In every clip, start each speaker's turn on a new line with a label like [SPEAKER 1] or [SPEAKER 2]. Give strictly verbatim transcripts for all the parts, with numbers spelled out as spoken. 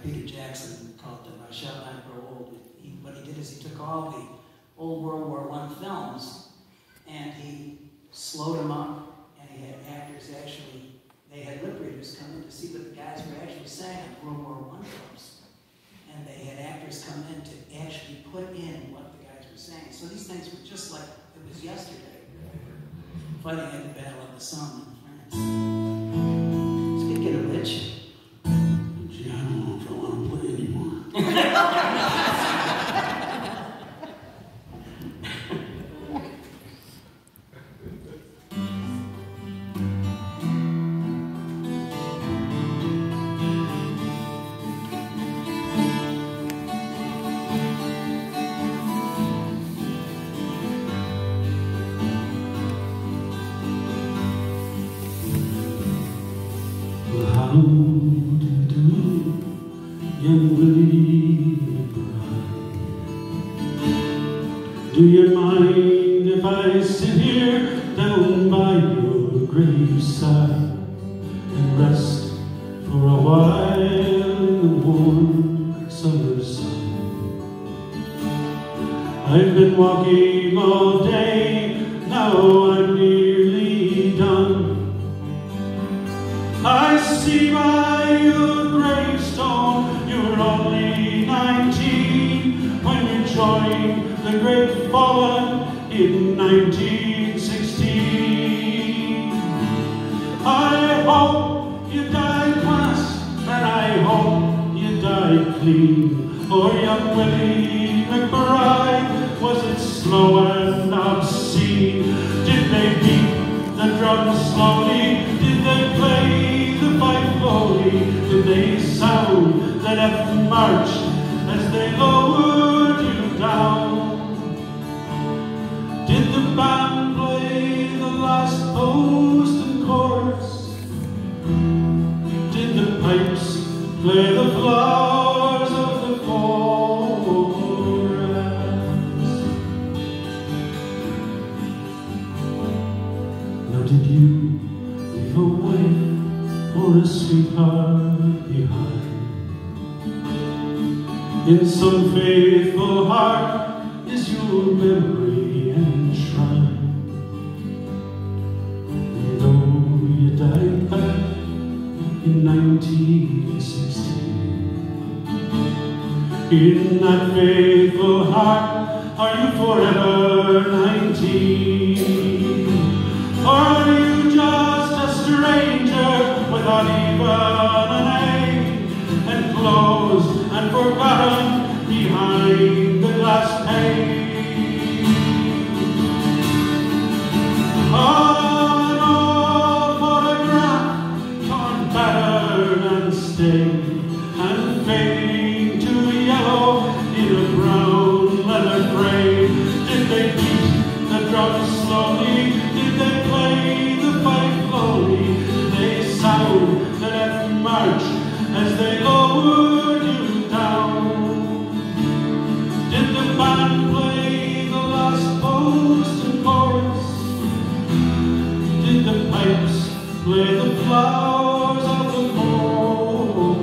[SPEAKER 1] Peter Jackson called them I Shall Not Grow Old. He, what he did is he took all the old World War One films and he slowed them up, and he had actors actually, they had lip readers come in to see what the guys were actually saying in World War One films. And they had actors come in to actually put in what the guys were saying. So these things were just like it was yesterday, fighting at the Battle of the Somme in France. It's gonna get a rich.
[SPEAKER 2] Gee, I don't know if I want to play anymore. How do you do, young Willie McBride? Do you mind if I sit here down by your graveside and rest for a while in the warm summer sun? I've been walking all day, now I'm nearly done. I see by your gravestone you were only nineteen when you joined the great fallen in nineteen sixteen. I hope you died fast and I hope you died clean. Oh, young Willie McBride, was it slow and obscene? Did they beat the drums slowly? Did they play the fife slowly? Did they sound the death march as they lowered you down? Did the band play the last post and chorus? Did the pipes play the flowers of the forest? Now did you leave a wife or a sweetheart behind? In some faithful heart is your memory enshrined. And though you died back in nineteen sixteen, in that faithful heart are you forever nineteen? Or are you just a stranger without even a name, and closed and forgotten behind the glass pane? An old photograph torn, battered and stained and fading to yellow in a brown leather frame. Did they beat the drums slowly? Did they play the fife slowly? Did they sound the death march as they lowered you down? Did the band play the last post and chorus? Did the pipes play the flowers of the forest?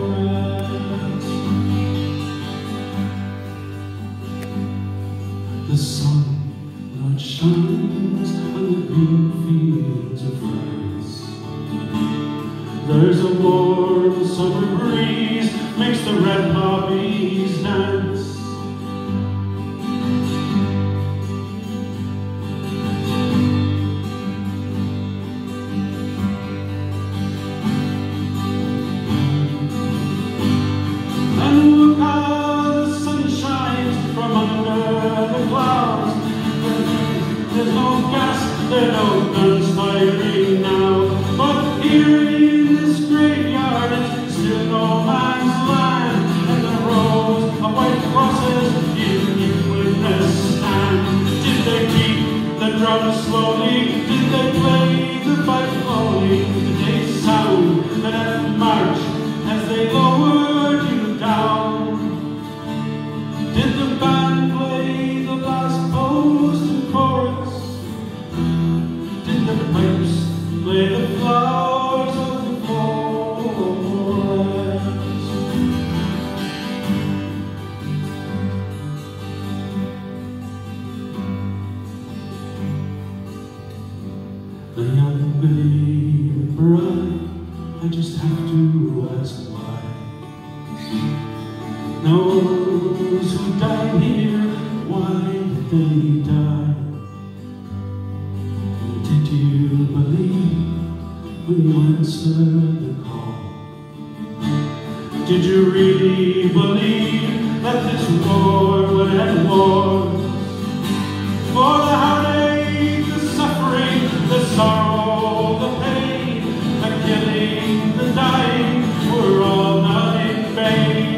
[SPEAKER 2] The sun now shines on the green fields of France. There's a warm summer breeze makes the red poppies dance. And look how the sun shines from under the clouds. There's no gas, there are no guns firing now. But here in this graveyard it's still no man's land, and the rows of white Those who died here, why did they die? Did you believe when you answered the call? Did you really believe that this war would end wars? For the heartache, the suffering, the sorrow, the pain, the killing, the dying, were all not in vain.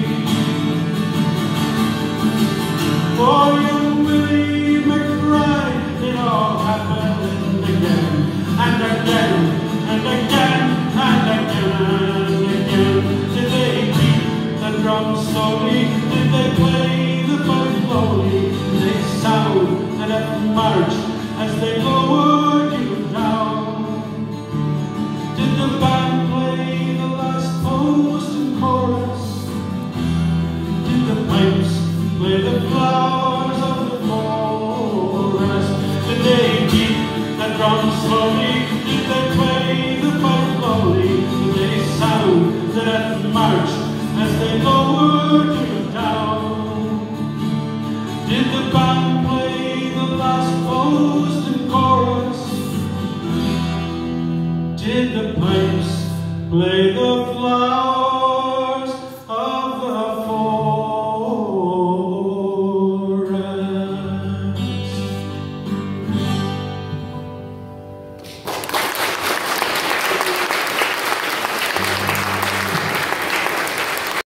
[SPEAKER 2] For young Willie McBride, it all happened again, and again, and again, and again, and again. Did they beat the drum slowly? Did they play the fife slowly? Did they sound the death march as they lowered you down? Did the band play the last post and chorus? Did the pipes play the flowers of the forest? Did they beat the drum slowly? Did they play the fife slowly? Did they sound the death march as they lowered you down? Did the band play the last post and chorus? Did the pipes play